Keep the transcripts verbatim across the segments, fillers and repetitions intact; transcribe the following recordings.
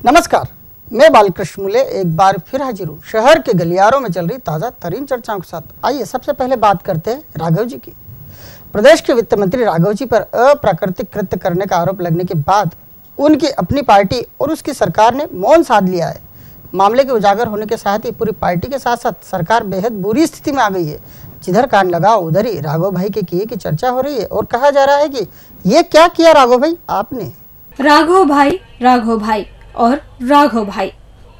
नमस्कार, मैं बालकृष्ण मुले एक बार फिर हाजिर हूँ शहर के गलियारों में चल रही ताज़ा तरीन चर्चाओं के साथ। आइए सबसे पहले बात करते हैं राघव जी की। प्रदेश के वित्त मंत्री राघव जी पर अप्राकृतिक कृत्य करने का आरोप लगने के बाद उनकी अपनी पार्टी और उसकी सरकार ने मौन साध लिया है। मामले के उजागर होने के साथ ही पूरी पार्टी के साथ साथ सरकार बेहद बुरी स्थिति में आ गई है। जिधर कान लगा उधर ही राघव भाई के किए की चर्चा हो रही है और कहा जा रहा है कि ये क्या किया राघव भाई आपने। राघव भाई, राघव भाई और राघव भाई,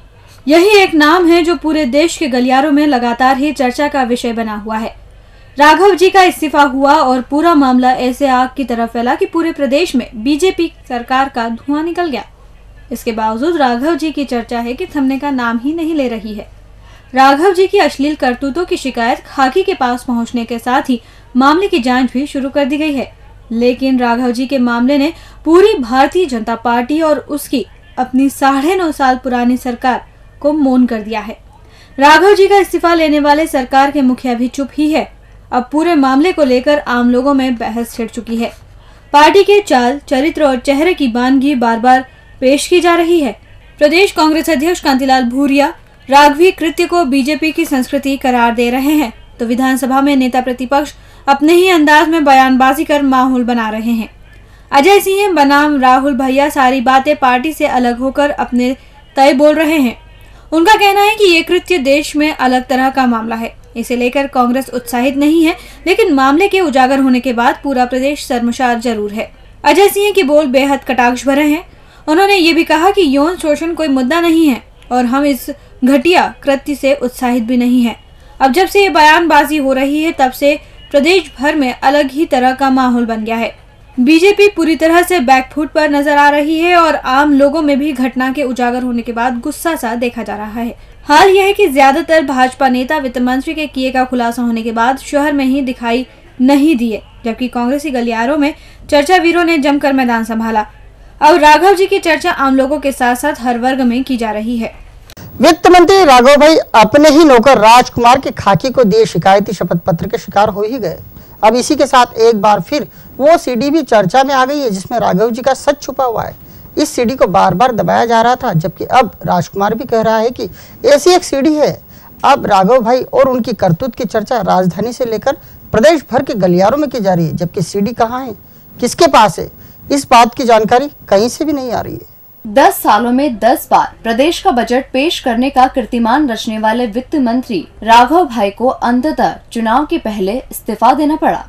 यही एक नाम है जो पूरे देश के गलियारों में लगातार ही चर्चा का विषय बना हुआ है। राघव जी का इस्तीफा हुआ और पूरा मामला ऐसे आग की तरह फैला कि पूरे प्रदेश में बीजेपी सरकार का धुआं निकल गया। इसके बावजूद राघव जी की चर्चा है कि थमने का नाम ही नहीं ले रही है। राघव जी की अश्लील करतूतों की शिकायत खाकी के पास पहुंचने के साथ ही मामले की जांच भी शुरू कर दी गई है, लेकिन राघव जी के मामले ने पूरी भारतीय जनता पार्टी और उसकी अपनी साढ़े नौ साल पुरानी सरकार को मौन कर दिया है। राघव जी का इस्तीफा लेने वाले सरकार के मुखिया भी चुप ही है। अब पूरे मामले को लेकर आम लोगों में बहस छिड़ चुकी है। पार्टी के चाल, चरित्र और चेहरे की बानगी बार बार पेश की जा रही है। प्रदेश कांग्रेस अध्यक्ष कांतिलाल भूरिया राघवी कृत्य को बीजेपी की संस्कृति करार दे रहे हैं, तो विधानसभा में नेता प्रतिपक्ष अपने ही अंदाज में बयानबाजी कर माहौल बना रहे हैं। अजय सिंह बनाम राहुल भैया सारी बातें पार्टी से अलग होकर अपने तय बोल रहे हैं। उनका कहना है कि ये कृत्य देश में अलग तरह का मामला है, इसे लेकर कांग्रेस उत्साहित नहीं है, लेकिन मामले के उजागर होने के बाद पूरा प्रदेश शर्मसार जरूर है। अजय सिंह के बोल बेहद कटाक्ष भरे हैं। उन्होंने ये भी कहा कि यौन शोषण कोई मुद्दा नहीं है और हम इस घटिया कृत्य से उत्साहित भी नहीं है। अब जब से ये बयानबाजी हो रही है तब से प्रदेश भर में अलग ही तरह का माहौल बन गया है। बीजेपी पूरी तरह से बैकफुट पर नजर आ रही है और आम लोगों में भी घटना के उजागर होने के बाद गुस्सा सा देखा जा रहा है। हाल यह है कि ज्यादातर भाजपा नेता वित्त मंत्री के किए का खुलासा होने के बाद शहर में ही दिखाई नहीं दिए, जबकि कांग्रेसी गलियारों में चर्चा वीरों ने जमकर मैदान संभाला। अब राघव जी की चर्चा आम लोगों के साथ साथ हर वर्ग में की जा रही है। वित्त मंत्री राघव भाई अपने ही नौकर राजकुमार के खाकी को दिए शिकायती शपथ पत्र के शिकार हो ही गए। अब इसी के साथ एक बार फिर वो सीडी भी चर्चा में आ गई है जिसमें राघव जी का सच छुपा हुआ है। इस सीडी को बार बार दबाया जा रहा था, जबकि अब राजकुमार भी कह रहा है कि ऐसी एक सीडी है। अब राघव भाई और उनकी करतूत की चर्चा राजधानी से लेकर प्रदेश भर के गलियारों में की जा रही है, जबकि सीडी कहाँ है, किसके पास है, इस बात की जानकारी कहीं से भी नहीं आ रही है। दस सालों में दस बार प्रदेश का बजट पेश करने का कीर्तिमान रचने वाले वित्त मंत्री राघव भाई को अंततः चुनाव के पहले इस्तीफा देना पड़ा।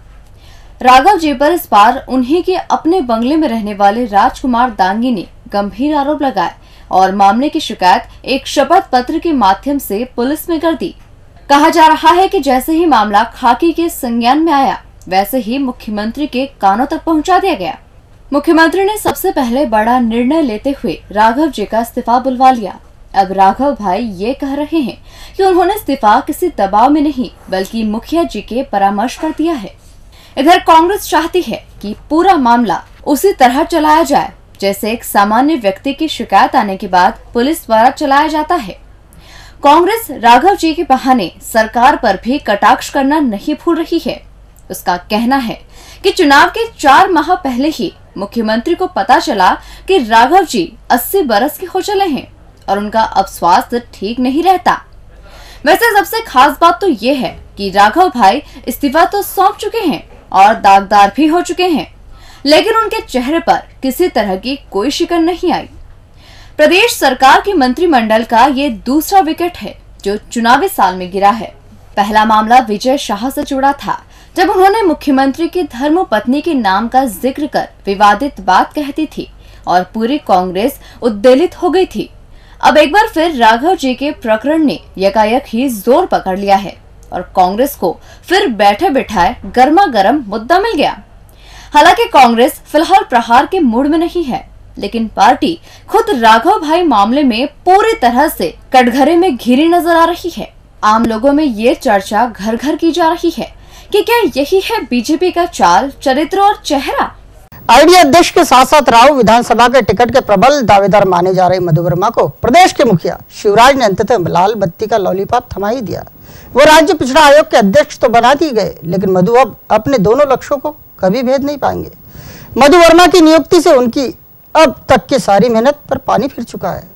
राघव जी पर इस बार उन्हीं के अपने बंगले में रहने वाले राजकुमार दांगी ने गंभीर आरोप लगाए और मामले की शिकायत एक शपथ पत्र के माध्यम से पुलिस में कर दी। कहा जा रहा है कि जैसे ही मामला खाकी के संज्ञान में आया, वैसे ही मुख्यमंत्री के कानों तक पहुंचा दिया गया। मुख्यमंत्री ने सबसे पहले बड़ा निर्णय लेते हुए राघव जी का इस्तीफा बुलवा लिया। अब राघव भाई ये कह रहे हैं कि उन्होंने इस्तीफा किसी दबाव में नहीं बल्कि मुखिया जी के परामर्श पर दिया है। इधर कांग्रेस चाहती है कि पूरा मामला उसी तरह चलाया जाए जैसे एक सामान्य व्यक्ति की शिकायत आने के बाद पुलिस द्वारा चलाया जाता है। कांग्रेस राघव जी के बहाने सरकार पर भी कटाक्ष करना नहीं भूल रही है। उसका कहना है कि चुनाव के चार माह पहले ही मुख्यमंत्री को पता चला कि राघव जी अस्सी बरस के हो चले हैं और उनका अब स्वास्थ्य ठीक नहीं रहता। वैसे सबसे खास बात तो ये है कि राघव भाई इस्तीफा तो सौंप चुके हैं और दागदार भी हो चुके हैं, लेकिन उनके चेहरे पर किसी तरह की कोई शिकन नहीं आई। प्रदेश सरकार के मंत्रिमंडल का ये दूसरा विकेट है जो चुनावी साल में गिरा है। पहला मामला विजय शाह से जुड़ा था, जब उन्होंने मुख्यमंत्री की धर्मपत्नी के नाम का जिक्र कर विवादित बात कहती थी और पूरी कांग्रेस उद्वेलित हो गई थी। अब एक बार फिर राघव जी के प्रकरण ने यकायक ही जोर पकड़ लिया है और कांग्रेस को फिर बैठे बिठाए गर्मा गर्म मुद्दा मिल गया। हालांकि कांग्रेस फिलहाल प्रहार के मूड में नहीं है, लेकिन पार्टी खुद राघव भाई मामले में पूरी तरह से कटघरे में घिरी नजर आ रही है। आम लोगों में ये चर्चा घर घर की जा रही है कि क्या यही है बीजेपी का चाल, चरित्र और चेहरा। आईडी अध्यक्ष के साथ साथ राव विधानसभा के टिकट के प्रबल दावेदार माने जा रहे मधु वर्मा को प्रदेश के मुखिया शिवराज ने अंततः लाल बत्ती का लॉलीपॉप थमा ही दिया। वो राज्य पिछड़ा आयोग के अध्यक्ष तो बना दिए गए, लेकिन मधु अब अपने दोनों लक्ष्यों को कभी भेद नहीं पाएंगे। मधु वर्मा की नियुक्ति से उनकी अब तक की सारी मेहनत पर पानी फिर चुका है।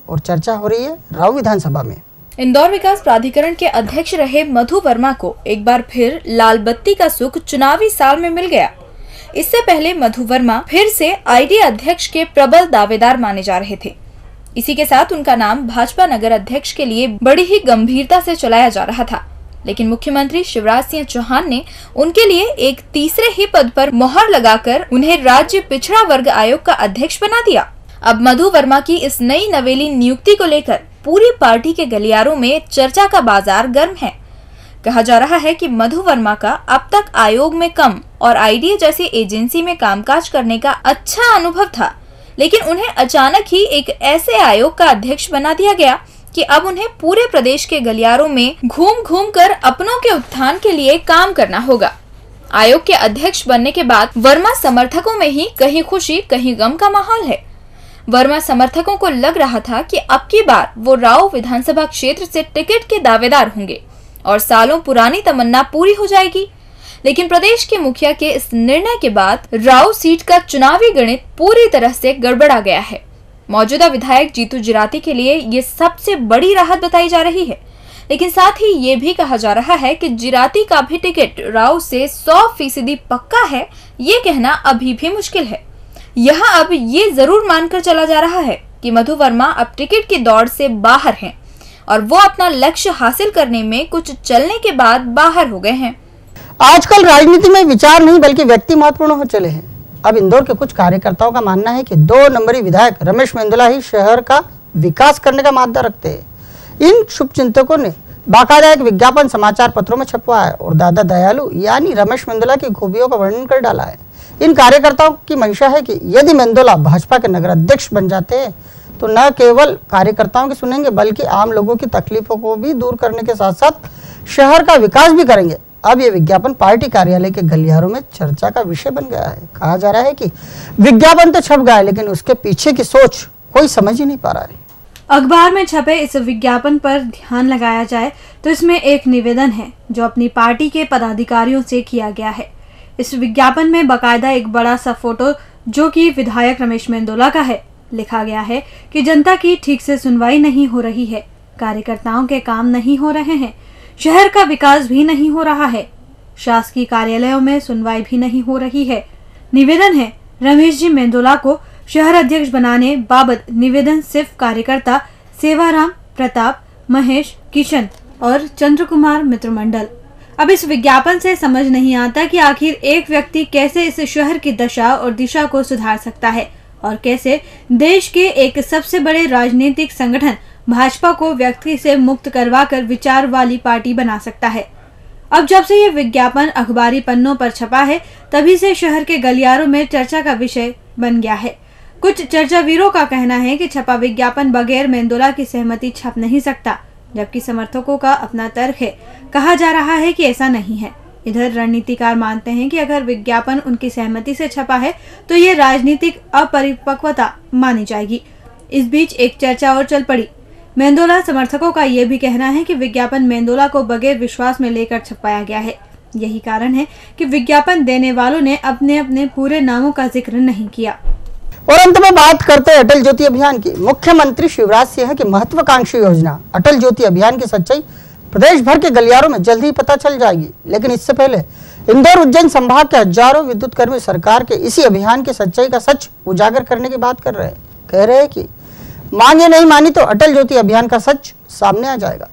और चर्चा हो रही है राऊ विधानसभा में। इंदौर विकास प्राधिकरण के अध्यक्ष रहे मधु वर्मा को एक बार फिर लाल बत्ती का सुख चुनावी साल में मिल गया। इससे पहले मधु वर्मा फिर से आईडी अध्यक्ष के प्रबल दावेदार माने जा रहे थे। इसी के साथ उनका नाम भाजपा नगर अध्यक्ष के लिए बड़ी ही गंभीरता से चलाया जा रहा था, लेकिन मुख्यमंत्री शिवराज सिंह चौहान ने उनके लिए एक तीसरे ही पद पर मोहर लगाकर उन्हें राज्य पिछड़ा वर्ग आयोग का अध्यक्ष बना दिया। अब मधु वर्मा की इस नई नवेली नियुक्ति को लेकर पूरी पार्टी के गलियारों में चर्चा का बाजार गर्म है। कहा जा रहा है कि मधु वर्मा का अब तक आयोग में कम और आईडी जैसी एजेंसी में कामकाज करने का अच्छा अनुभव था, लेकिन उन्हें अचानक ही एक ऐसे आयोग का अध्यक्ष बना दिया गया कि अब उन्हें पूरे प्रदेश के गलियारों में घूम घूम कर अपनों के उत्थान के लिए काम करना होगा। आयोग के अध्यक्ष बनने के बाद वर्मा समर्थकों में ही कहीं खुशी कहीं गम का माहौल है। वर्मा समर्थकों को लग रहा था कि अब की बार वो राऊ विधानसभा क्षेत्र से टिकट के दावेदार होंगे और सालों पुरानी तमन्ना पूरी हो जाएगी, लेकिन प्रदेश के मुखिया के इस निर्णय के बाद राऊ सीट का चुनावी गणित पूरी तरह से गड़बड़ा गया है। मौजूदा विधायक जीतू जिराती के लिए ये सबसे बड़ी राहत बताई जा रही है, लेकिन साथ ही ये भी कहा जा रहा है कि जिराती का भी टिकट राऊ से सौ फीसदी पक्का है, ये कहना अभी भी मुश्किल है। यहाँ अब ये जरूर मानकर चला जा रहा है कि मधु वर्मा अब टिकट की दौड़ से बाहर हैं और वो अपना लक्ष्य हासिल करने में कुछ चलने के बाद बाहर हो गए हैं। आजकल राजनीति में विचार नहीं बल्कि व्यक्ति महत्वपूर्ण हो चले हैं। अब इंदौर के कुछ कार्यकर्ताओं का मानना है कि दो नंबरी विधायक रमेश मेंदोला ही शहर का विकास करने का मादा रखते हैं। इन शुभचिंतकों ने बाकायदा एक विज्ञापन समाचार पत्रों में छपवाया और दादा दयालु यानी रमेश मेंदोला की खूबियों का वर्णन कर डाला है। इन कार्यकर्ताओं की मंशा है कि यदि मेंदोला भाजपा के नगर अध्यक्ष बन जाते हैं तो न केवल कार्यकर्ताओं की सुनेंगे बल्कि आम लोगों की तकलीफों को भी दूर करने के साथ साथ शहर का विकास भी करेंगे। अब ये विज्ञापन पार्टी कार्यालय के गलियारों में चर्चा का विषय बन गया है। कहा जा रहा है कि विज्ञापन तो छप गया है, लेकिन उसके पीछे की सोच कोई समझ ही नहीं पा रहा है। अखबार में छपे इस विज्ञापन पर ध्यान लगाया जाए तो इसमें एक निवेदन है जो अपनी पार्टी के पदाधिकारियों से किया गया है। इस विज्ञापन में बकायदा एक बड़ा सा फोटो जो कि विधायक रमेश मेंदोला का है, लिखा गया है कि जनता की ठीक से सुनवाई नहीं हो रही है, कार्यकर्ताओं के काम नहीं हो रहे हैं, शहर का विकास भी नहीं हो रहा है, शासकीय कार्यालयों में सुनवाई भी नहीं हो रही है। निवेदन है रमेश जी मेंदोला को शहर अध्यक्ष बनाने बाबत निवेदन सिर्फ कार्यकर्ता सेवाराम, प्रताप, महेश, किशन और चंद्र कुमार मित्र मंडल। अब इस विज्ञापन से समझ नहीं आता कि आखिर एक व्यक्ति कैसे इस शहर की दशा और दिशा को सुधार सकता है और कैसे देश के एक सबसे बड़े राजनीतिक संगठन भाजपा को व्यक्ति से मुक्त करवाकर विचार वाली पार्टी बना सकता है। अब जब से ये विज्ञापन अखबारी पन्नों पर छपा है तभी से शहर के गलियारों में चर्चा का विषय बन गया है। कुछ चर्चावीरों का कहना है कि छपा विज्ञापन बगैर मेंदोला की सहमति छप नहीं सकता, जबकि समर्थकों का अपना तर्क है। कहा जा रहा है कि ऐसा नहीं है। इधर रणनीतिकार मानते हैं कि अगर विज्ञापन उनकी सहमति से छपा है तो ये राजनीतिक अपरिपक्वता मानी जाएगी। इस बीच एक चर्चा और चल पड़ी। मेंदोला समर्थकों का ये भी कहना है कि विज्ञापन मेंदोला को बगैर विश्वास में लेकर छपाया गया है। यही कारण है कि विज्ञापन देने वालों ने अपने अपने पूरे नामों का जिक्र नहीं किया। और अंत में बात करते हैं अटल ज्योति अभियान की। मुख्यमंत्री शिवराज सिंह की महत्वाकांक्षी योजना अटल ज्योति अभियान की सच्चाई प्रदेश भर के गलियारों में जल्द ही पता चल जाएगी, लेकिन इससे पहले इंदौर उज्जैन संभाग के हजारों विद्युत कर्मी सरकार के इसी अभियान की सच्चाई का सच उजागर करने की बात कर रहे हैं। कह रहे हैं कि मांगे नहीं मानी तो अटल ज्योति अभियान का सच सामने आ जाएगा।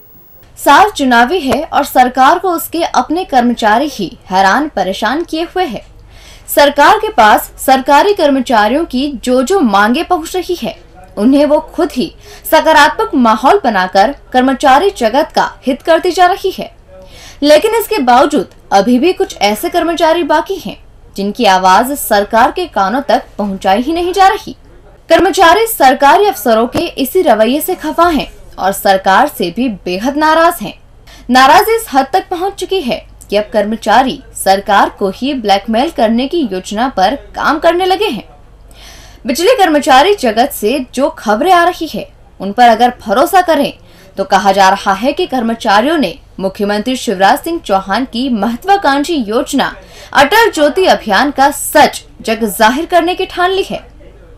साल चुनावी है और सरकार को उसके अपने कर्मचारी ही हैरान परेशान किए हुए हैं। सरकार के पास सरकारी कर्मचारियों की जो जो मांगे पहुंच रही है उन्हें वो खुद ही सकारात्मक माहौल बनाकर कर्मचारी जगत का हित करती जा रही है, लेकिन इसके बावजूद अभी भी कुछ ऐसे कर्मचारी बाकी हैं जिनकी आवाज सरकार के कानों तक पहुंचाई ही नहीं जा रही। कर्मचारी सरकारी अफसरों के इसी रवैये से खफा हैं और सरकार से भी बेहद नाराज हैं। नाराजगी इस हद तक पहुंच चुकी है कि अब कर्मचारी सरकार को ही ब्लैकमेल करने की योजना पर काम करने लगे हैं। बिजली कर्मचारी जगत से जो खबरें आ रही है उन पर अगर भरोसा करें तो कहा जा रहा है कि कर्मचारियों ने मुख्यमंत्री शिवराज सिंह चौहान की महत्वाकांक्षी योजना अटल ज्योति अभियान का सच जग जाहिर करने की ठान ली है।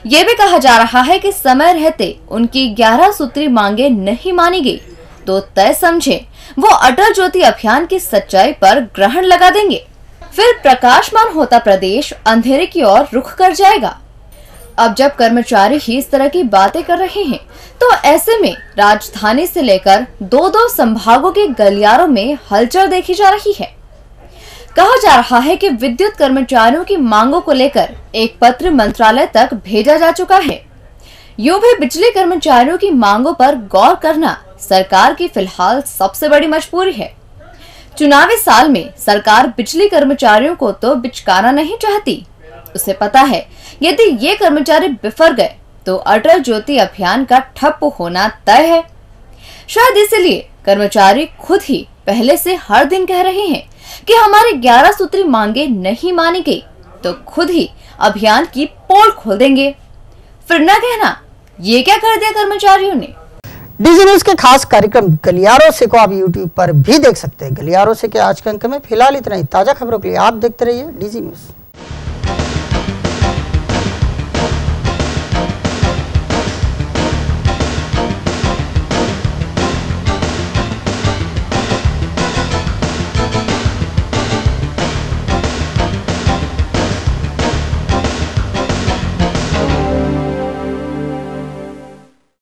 ये भी कहा जा रहा है कि समय रहते उनकी ग्यारह सूत्री मांगे नहीं मानी गई तो तय समझे वो अटल ज्योति अभियान की सच्चाई पर ग्रहण लगा देंगे। फिर प्रकाशमान होता प्रदेश अंधेरे की ओर रुख कर जाएगा। अब जब कर्मचारी ही इस तरह की बातें कर रहे हैं तो ऐसे में राजधानी से लेकर दो दो संभागों के गलियारों में हलचल देखी जा रही है। कहा जा रहा है कि विद्युत कर्मचारियों की मांगों को लेकर एक पत्र मंत्रालय तक भेजा जा चुका है। यूं भी बिजली कर्मचारियों की मांगों पर गौर करना सरकार की फिलहाल सबसे बड़ी मजबूरी है। चुनावी साल में सरकार बिजली कर्मचारियों को तो बिचकाना नहीं चाहती। उसे पता है यदि ये कर्मचारी बिफर गए तो अटल ज्योति अभियान का ठप होना तय है। शायद इसलिए कर्मचारी खुद ही पहले से हर दिन कह रहे हैं कि हमारी ग्यारह सूत्री मांगे नहीं मानी गई तो खुद ही अभियान की पोल खोल देंगे। फिर न कहना ये क्या कर दिया कर्मचारियों ने। डीजी न्यूज के खास कार्यक्रम गलियारों से को आप यूट्यूब पर भी देख सकते हैं। गलियारों से के आज के अंक में फिलहाल इतना ही। ताजा खबरों के लिए आप देखते रहिए डीजी न्यूज।